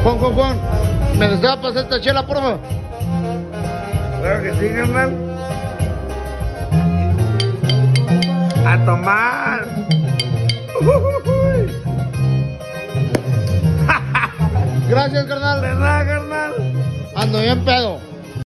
Juan, ¿me desea pasar esta chela, por favor? Claro que sí, carnal. A tomar. Gracias, carnal. De nada, carnal. Ando bien pedo.